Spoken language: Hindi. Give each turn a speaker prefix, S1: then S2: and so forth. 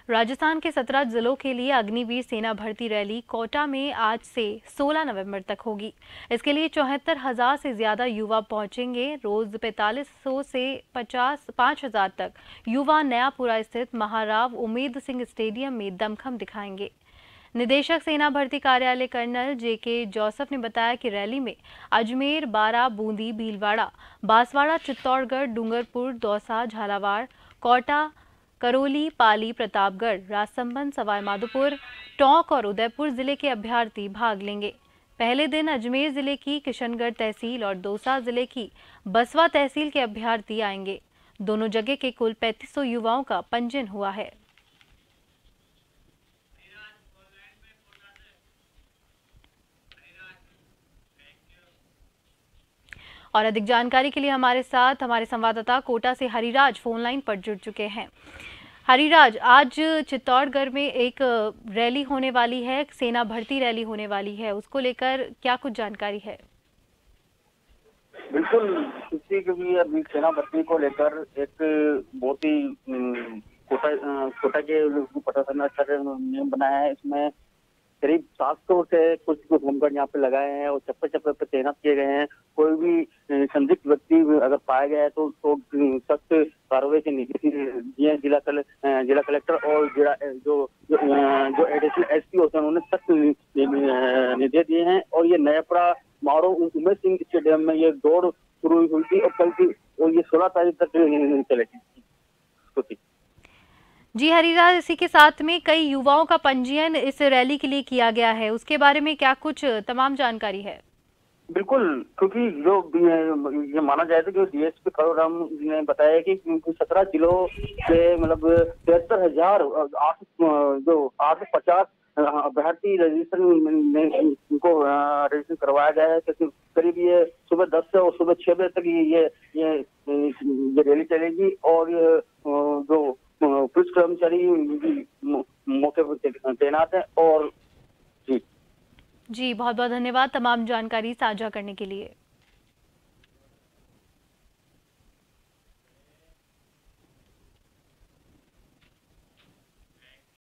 S1: राजस्थान के 17 जिलों के लिए अग्निवीर सेना भर्ती रैली कोटा में आज से 16 नवंबर तक होगी। इसके लिए 74,000 से ज्यादा युवा पहुंचेंगे। रोज 4500 से 5,000 तक युवा नयापुरा स्थित महाराव उमेद सिंह स्टेडियम में दमखम दिखाएंगे। निदेशक सेना भर्ती कार्यालय कर्नल जेके जोसेफ ने बताया कि रैली में अजमेर, बारा, बूंदी, भीलवाड़ा, बांसवाड़ा, चित्तौड़गढ़, डूंगरपुर, दौसा, झालावाड़, कोटा, करौली, पाली, प्रतापगढ़, राजसमंद, सवाईमाधोपुर, टोंक और उदयपुर जिले के अभ्यर्थी भाग लेंगे। पहले दिन अजमेर जिले की किशनगढ़ तहसील और दौसा जिले की बसवा तहसील के अभ्यर्थी आएंगे। दोनों जगह के कुल 3500 युवाओं का पंजीयन हुआ है। और अधिक जानकारी के लिए हमारे साथ हमारे संवाददाता कोटा से हरिराज फोन लाइन पर जुड़ चुके हैं। हरिराज, आज चित्तौड़गढ़ में एक रैली होने वाली है, सेना भर्ती रैली होने वाली है, उसको लेकर क्या कुछ जानकारी है?
S2: बिल्कुल, इसी के भी अभी सेना भर्ती को लेकर एक बहुत ही कोटा के प्रशासन ने अच्छा नियम बनाया है। इसमें करीब 700 से कुछ होमगार्ड यहाँ पे लगाए हैं और चप्पे चप्पे पे तैनात किए गए हैं। कोई भी संदिग्ध व्यक्ति अगर पाया गया है तो सख्त कार्रवाई के निर्देश दिए जिला कलेक्टर और जो एडिशनल एसपी होते हैं उन्होंने सख्त निर्देश दिए हैं। और ये नयापुरा महाराव उमेद सिंह स्टेडियम में ये दौड़ शुरू हुई थी और कल थी और ये 16 तारीख तक चलेगी।
S1: जी हरिराज, इसी के साथ में कई युवाओं का पंजीयन इस रैली के लिए किया गया है, उसके बारे में क्या कुछ तमाम जानकारी है?
S2: बिल्कुल, क्योंकि जो ये माना जाए तो जो डीएसपी खड़ूराम ने बताया कि 17 जिलों से मतलब 73,000 जो 850 अभ्यर्थी उनको रजिस्ट्रेशन करवाया गया है। करीब ये सुबह 10 से और सुबह 6 बजे तक ये रैली चलेगी और जो पुलिस कर्मचारी मौके पर तैनात है। और
S1: जी बहुत बहुत धन्यवाद तमाम जानकारी साझा करने के लिए।